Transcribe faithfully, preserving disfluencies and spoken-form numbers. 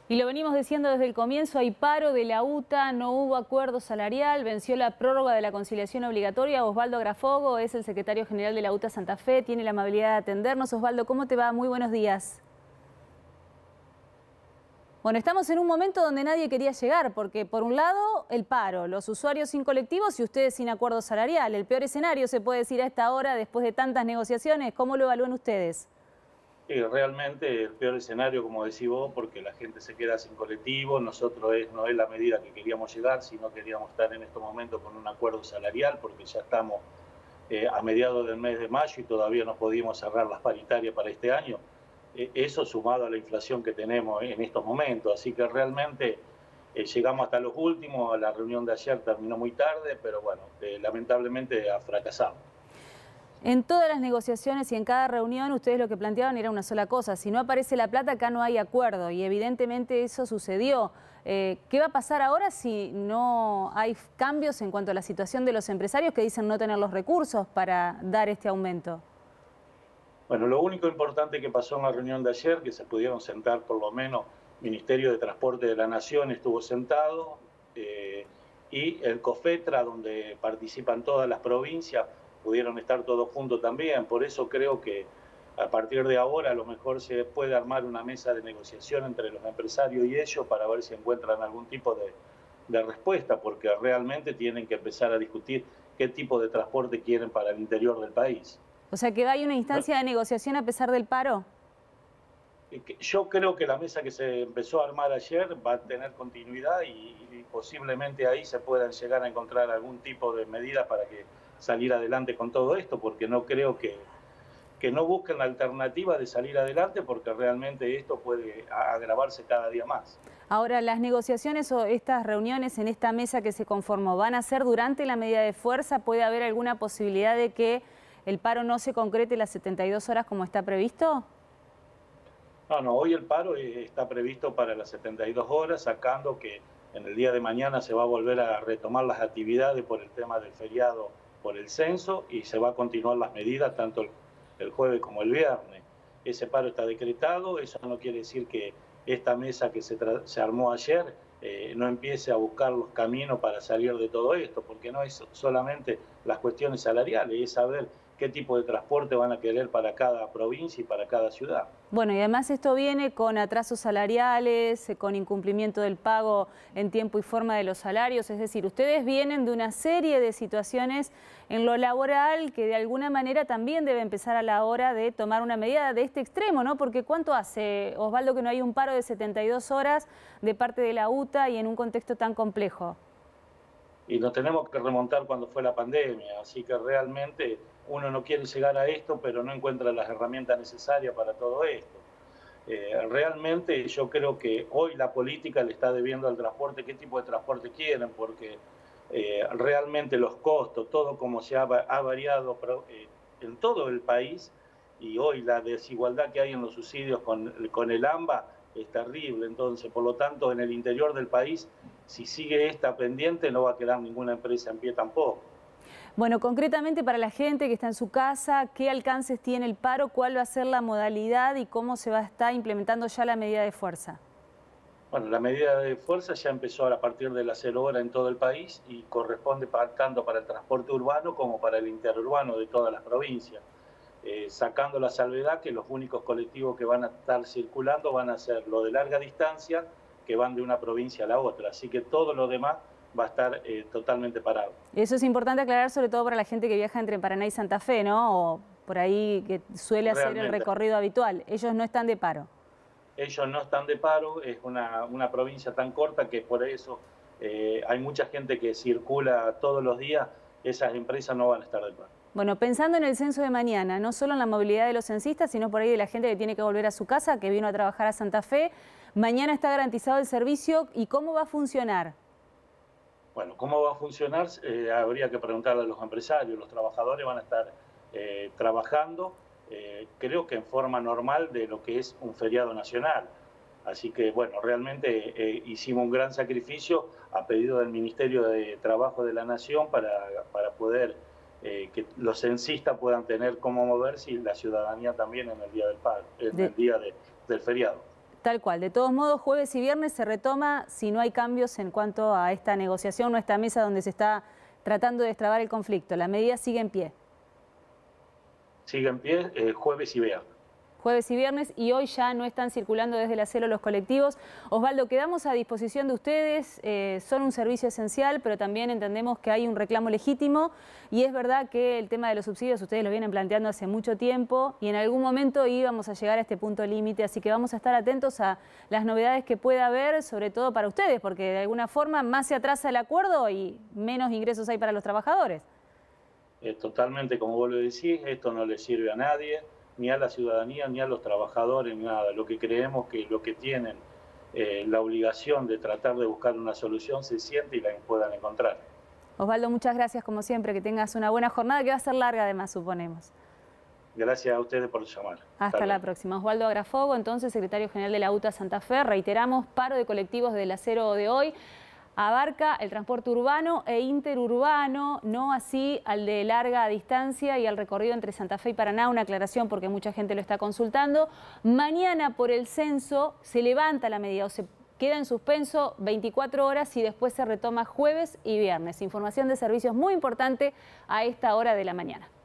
Y lo venimos diciendo desde el comienzo, hay paro de la U T A, no hubo acuerdo salarial, venció la prórroga de la conciliación obligatoria. Osvaldo Grafogo es el secretario general de la U T A Santa Fe, tiene la amabilidad de atendernos. Osvaldo, ¿cómo te va? Muy buenos días. Bueno, estamos en un momento donde nadie quería llegar, porque por un lado el paro, los usuarios sin colectivos y ustedes sin acuerdo salarial. El peor escenario se puede decir a esta hora, después de tantas negociaciones. ¿Cómo lo evalúan ustedes? Sí, realmente el peor escenario, como decís vos, porque la gente se queda sin colectivo. Nosotros es, no es la medida que queríamos llegar, sino queríamos estar en estos momentos con un acuerdo salarial, porque ya estamos eh, a mediados del mes de mayo y todavía no pudimos cerrar las paritarias para este año. Eh, eso sumado a la inflación que tenemos en estos momentos. Así que realmente eh, llegamos hasta los últimos. La reunión de ayer terminó muy tarde, pero bueno, eh, lamentablemente ha fracasado. En todas las negociaciones y en cada reunión ustedes lo que planteaban era una sola cosa: si no aparece la plata acá no hay acuerdo, y evidentemente eso sucedió. Eh, ¿Qué va a pasar ahora si no hay cambios en cuanto a la situación de los empresarios que dicen no tener los recursos para dar este aumento? Bueno, lo único importante que pasó en la reunión de ayer, que se pudieron sentar por lo menos, Ministerio de Transporte de la Nación estuvo sentado, eh, y el COFETRA, donde participan todas las provincias, pudieron estar todos juntos también. Por eso creo que a partir de ahora a lo mejor se puede armar una mesa de negociación entre los empresarios y ellos para ver si encuentran algún tipo de, de respuesta, porque realmente tienen que empezar a discutir qué tipo de transporte quieren para el interior del país. O sea, que hay una instancia de negociación a pesar del paro. Yo creo que la mesa que se empezó a armar ayer va a tener continuidad y, y posiblemente ahí se puedan llegar a encontrar algún tipo de medida para que salir adelante con todo esto, porque no creo que, que no busquen la alternativa de salir adelante, porque realmente esto puede agravarse cada día más. Ahora, las negociaciones o estas reuniones en esta mesa que se conformó, ¿van a ser durante la medida de fuerza? ¿Puede haber alguna posibilidad de que el paro no se concrete las setenta y dos horas como está previsto? No, no, hoy el paro está previsto para las setenta y dos horas, sacando que en el día de mañana se va a volver a retomar las actividades por el tema del feriado, por el censo, y se va a continuar las medidas tanto el, el jueves como el viernes. Ese paro está decretado. Eso no quiere decir que esta mesa que se, se armó ayer eh, no empiece a buscar los caminos para salir de todo esto, porque no es solamente las cuestiones salariales, es saber qué tipo de transporte van a querer para cada provincia y para cada ciudad. Bueno, y además esto viene con atrasos salariales, con incumplimiento del pago en tiempo y forma de los salarios. Es decir, ustedes vienen de una serie de situaciones en lo laboral que de alguna manera también debe empezar a la hora de tomar una medida de este extremo, ¿no? Porque ¿cuánto hace, Osvaldo, que no hay un paro de setenta y dos horas de parte de la U T A y en un contexto tan complejo? Y nos tenemos que remontar cuando fue la pandemia, así que realmente uno no quiere llegar a esto, pero no encuentra las herramientas necesarias para todo esto. Eh, realmente yo creo que hoy la política le está debiendo al transporte qué tipo de transporte quieren, porque eh, realmente los costos, todo como se ha, ha variado eh, en todo el país, y hoy la desigualdad que hay en los subsidios con, con el AMBA es terrible. Entonces, por lo tanto, en el interior del país, si sigue esta pendiente, no va a quedar ninguna empresa en pie tampoco. Bueno, concretamente para la gente que está en su casa, ¿qué alcances tiene el paro? ¿Cuál va a ser la modalidad y cómo se va a estar implementando ya la medida de fuerza? Bueno, la medida de fuerza ya empezó a partir de las cero horas en todo el país y corresponde para, tanto para el transporte urbano como para el interurbano de todas las provincias. Eh, sacando la salvedad que los únicos colectivos que van a estar circulando van a ser los de larga distancia, que van de una provincia a la otra. Así que todo lo demás va a estar eh, totalmente parado. Eso es importante aclarar, sobre todo para la gente que viaja entre Paraná y Santa Fe, ¿no? O por ahí que suele hacer Realmente. el recorrido habitual. Ellos no están de paro. Ellos no están de paro, es una, una provincia tan corta que por eso eh, hay mucha gente que circula todos los días. Esas empresas no van a estar de paro. Bueno, pensando en el censo de mañana, no solo en la movilidad de los censistas, sino por ahí de la gente que tiene que volver a su casa, que vino a trabajar a Santa Fe, mañana está garantizado el servicio. ¿Y cómo va a funcionar? Bueno, ¿cómo va a funcionar? Eh, habría que preguntarle a los empresarios. Los trabajadores van a estar eh, trabajando, eh, creo que en forma normal de lo que es un feriado nacional. Así que, bueno, realmente eh, hicimos un gran sacrificio a pedido del Ministerio de Trabajo de la Nación para, para poder eh, que los censistas puedan tener cómo moverse y la ciudadanía también en el día del paro, en de... el día de, del feriado. Tal cual. De todos modos, jueves y viernes se retoma si no hay cambios en cuanto a esta negociación o esta mesa donde se está tratando de destrabar el conflicto. La medida sigue en pie. Sigue en pie eh, jueves y viernes. Jueves y viernes, y hoy ya no están circulando desde la CELO los colectivos. Osvaldo, quedamos a disposición de ustedes, eh, son un servicio esencial, pero también entendemos que hay un reclamo legítimo, y es verdad que el tema de los subsidios ustedes lo vienen planteando hace mucho tiempo, y en algún momento íbamos a llegar a este punto límite, así que vamos a estar atentos a las novedades que pueda haber, sobre todo para ustedes, porque de alguna forma más se atrasa el acuerdo y menos ingresos hay para los trabajadores. Eh, totalmente, como vos lo decís, esto no le sirve a nadie, ni a la ciudadanía, ni a los trabajadores, ni nada. Lo que creemos que lo que tienen eh, la obligación de tratar de buscar una solución se siente y la puedan encontrar. Osvaldo, muchas gracias como siempre, que tengas una buena jornada, que va a ser larga además, suponemos. Gracias a ustedes por llamar. Hasta, Hasta la próxima. Osvaldo Agrafogo, entonces, secretario general de la UTA Santa Fe. Reiteramos, paro de colectivos del acero de hoy. Abarca el transporte urbano e interurbano, no así al de larga distancia y al recorrido entre Santa Fe y Paraná. Una aclaración porque mucha gente lo está consultando. Mañana por el censo se levanta la medida o se queda en suspenso veinticuatro horas y después se retoma jueves y viernes. Información de servicios muy importante a esta hora de la mañana.